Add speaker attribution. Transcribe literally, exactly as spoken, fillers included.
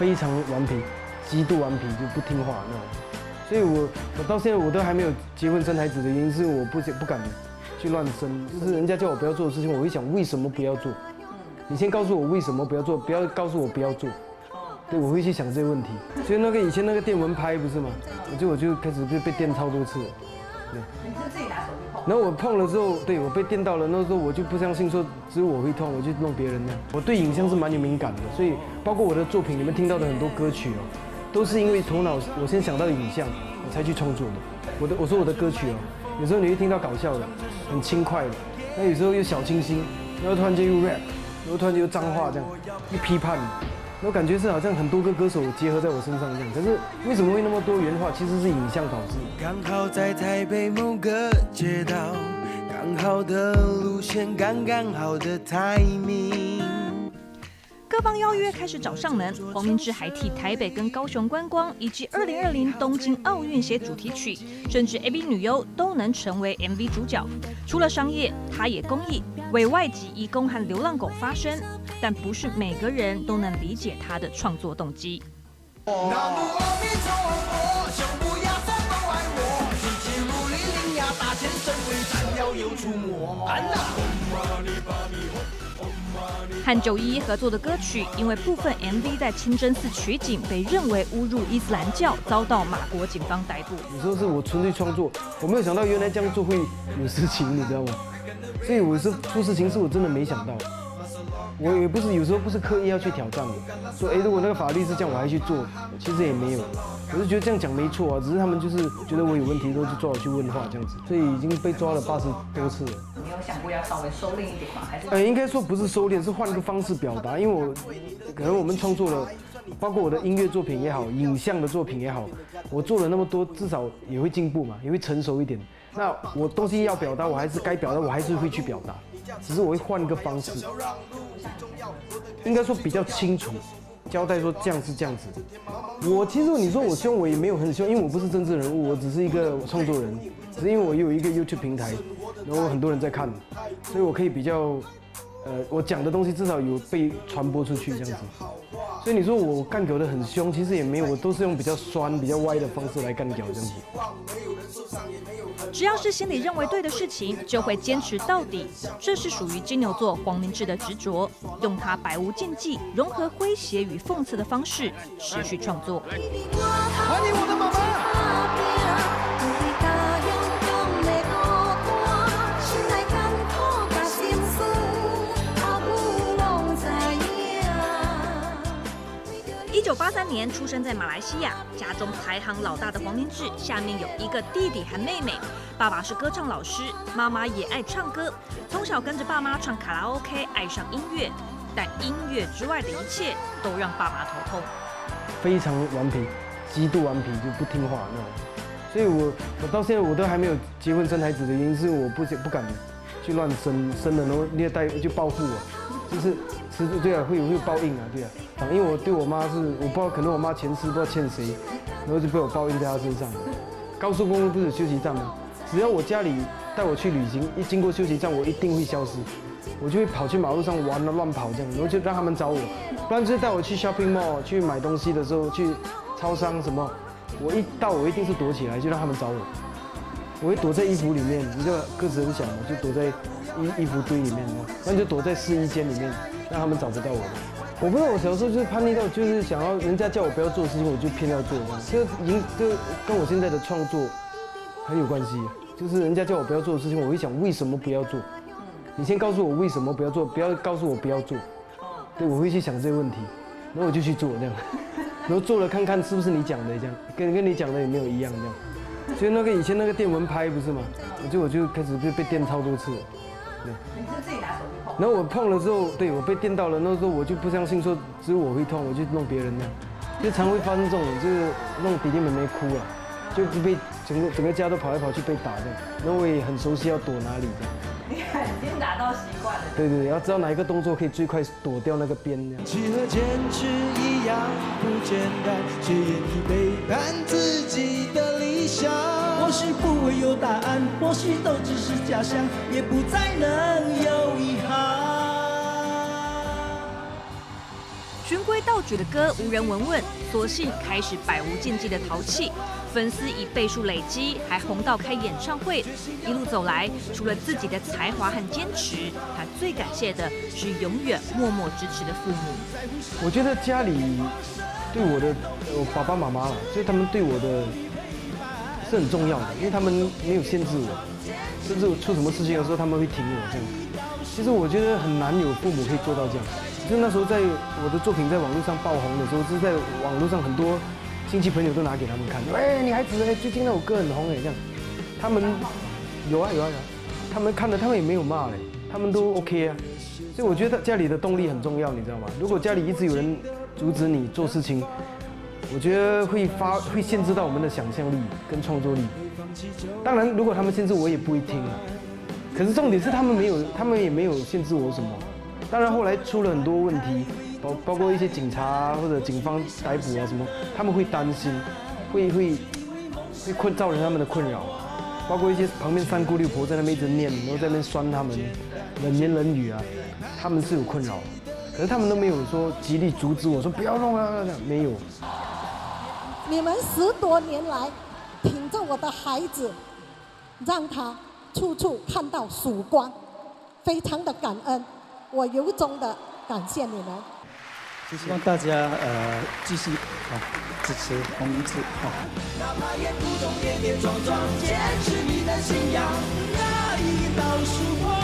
Speaker 1: 非常顽皮，极度顽皮，就不听话那种。所以我我到现在我都还没有结婚生孩子的原因是我不不敢去乱生，就是人家叫我不要做的事情，我会想为什么不要做？你先告诉我为什么不要做，不要告诉我不要做。对，我会去想这个问题。所以那个以前那个电蚊拍不是吗？我就我就开始被被电超多次了。对。
Speaker 2: 你是自己拿手机碰？
Speaker 1: 然后我碰了之后，对我被电到了，那时候我就不相信说只有我会痛，我去弄别人那样。我对影像是蛮有敏感的，所以包括我的作品，你们听到的很多歌曲哦，都是因为头脑我先想到影像，我才去创作的。我的我说我的歌曲哦，有时候你会听到搞笑的，很轻快的，那有时候又小清新，然后突然间又 rap， 然后突然间又脏话这样，又批判。我感觉是好像很多个歌手结合在我身上这样，可是为什么会那么多元化？其实是影像导致。
Speaker 3: 刚好在台北某个街道，刚好的路线，刚刚好的 timing。
Speaker 4: 各方邀约开始找上门，黄明志还替台北跟高雄观光以及二零二零东京奥运写主题曲，甚至 A B 女优都能成为 M V 主角。除了商业，他也公益，为外籍移工和流浪狗发声。但不是每个人都能理解他的创作动机。
Speaker 3: 南无阿弥陀佛，胸部压山都爱我，提起如履铃呀，大千神威斩妖又出没。
Speaker 4: 和九一一合作的歌曲，因为部分 M V 在清真寺取景，被认为侮辱伊斯兰教，遭到马国警方逮捕。
Speaker 1: 有时候是我纯粹创作，我没有想到原来这样做会有事情，你知道吗？所以我是出事情是我真的没想到。我也不是有时候不是刻意要去挑战的，说哎，如果那个法律是这样，我还去做，其实也没有。我是觉得这样讲没错啊，只是他们就是觉得我有问题，都去抓我去问话这样子，所以已经被抓了八十多次了。
Speaker 2: 你有想过要稍微收敛一点吗？还是？
Speaker 1: 呃，应该说不是收敛，是换一个方式表达。因为我可能我们创作了，包括我的音乐作品也好，影像的作品也好，我做了那么多，至少也会进步嘛，也会成熟一点。那我东西要表达，我还是该表达，我还是会去表达，只是我会换一个方式。应该说比较清楚，交代说这样是这样子。我其实你说我凶，我也没有很凶，因为我不是政治人物，我只是一个创作人，只是因为我有一个 YouTube 平台，然后很多人在看，所以我可以比较，呃，我讲的东西至少有被传播出去这样子。所以你说我干屌的很凶，其实也没有，我都是用比较酸、比较歪的方式来干屌这样子。
Speaker 4: 只要是心里认为对的事情，就会坚持到底。这是属于金牛座黄明志的执着，用他百无禁忌、融合诙谐与讽刺的方式持续创作。
Speaker 3: 欢迎我的妈妈。
Speaker 4: 一九八三年出生在马来西亚，家中排行老大的黄明志，下面有一个弟弟和妹妹。爸爸是歌唱老师，妈妈也爱唱歌，从小跟着爸妈唱卡拉 OK， 爱上音乐。但音乐之外的一切都让爸妈头痛。
Speaker 1: 非常顽皮，极度顽皮，就不听话那种。所以我我到现在我都还没有结婚生孩子的原因是我不不敢去乱生，生了然后虐待就报复我，就是吃对啊会有会有报应啊，对啊。因为我对我妈是我不知道，可能我妈前世不知道欠谁，然后就被我报应在她身上。高速公路不是有休息站吗？只要我家里带我去旅行，一经过休息站，我一定会消失，我就会跑去马路上玩啊乱跑这样，然后就让他们找我，不然就是带我去 shopping mall 去买东西的时候，去超商什么，我一到我一定是躲起来，就让他们找我，我会躲在衣服里面，你知道个子很小嘛，就躲在衣衣服堆里面，不然就躲在试衣间里面，让他们找不到我。我不知道，我小时候就是叛逆到，就是想要人家叫我不要做的事情，我就偏要做，这样，这已经这跟我现在的创作很有关系。就是人家叫我不要做的事情，我会想为什么不要做？你先告诉我为什么不要做，不要告诉我不要做。对，我会去想这个问题，然后我就去做这样，然后做了看看是不是你讲的这样，跟跟你讲的有没有一样这样。所以那个以前那个电蚊拍不是吗？我就我就开始被被电超多次了。对。
Speaker 2: 你是自己拿手机碰？
Speaker 1: 然后我碰了之后，对我被电到了，那时候我就不相信说只有我会痛，我就弄别人这样，就常会发生这种，就是弄弟弟妹妹哭了，就被整个整个家都跑来跑去被打这样，然后我也很熟悉要躲哪里这样。
Speaker 2: 你看已经打到习惯了。
Speaker 1: 对对对，要知道哪一个动作可以最快躲掉那个边这样。
Speaker 3: 去和坚持一样不简单，却愿意背叛自己的理想。或许不会有答案，或许都只是假象，也不再能有遗憾。
Speaker 4: 循规蹈矩的歌无人闻问，索性开始百无禁忌的淘气。粉丝以倍数累积，还红到开演唱会。一路走来，除了自己的才华和坚持，他最感谢的是永远默默支持的父母。
Speaker 1: 我觉得家里对我的我爸爸妈妈了，所以他们对我的是很重要的，因为他们没有限制我，甚至我出什么事情的时候他们会挺我这样。其实我觉得很难有父母可以做到这样。就那时候在我的作品在网络上爆红的时候，就是在网络上很多亲戚朋友都拿给他们看，哎，女孩子哎，最近那首歌很红哎，这样，他们有啊有啊有啊，他们看了他们也没有骂嘞，他们都 OK 啊，所以我觉得家里的动力很重要，你知道吗？如果家里一直有人阻止你做事情，我觉得会发会限制到我们的想象力跟创作力。当然，如果他们限制我也不会听啊，可是重点是他们没有，他们也没有限制我什么。当然后来出了很多问题。包包括一些警察、啊、或者警方逮捕啊什么，他们会担心，会会会困造成他们的困扰，包括一些旁边三姑六婆在那边一直念，然后在那边酸他们，冷言冷语啊，他们是有困扰，可是他们都没有说极力阻止我说不要弄啊，没有。
Speaker 5: 你们十多年来挺着我的孩子，让他处处看到曙光，非常的感恩，我由衷的感谢你们。
Speaker 3: 希望大家呃继续啊支持洪明志啊。哪怕沿途中跌跌撞撞，坚持你的信仰，那一道曙光。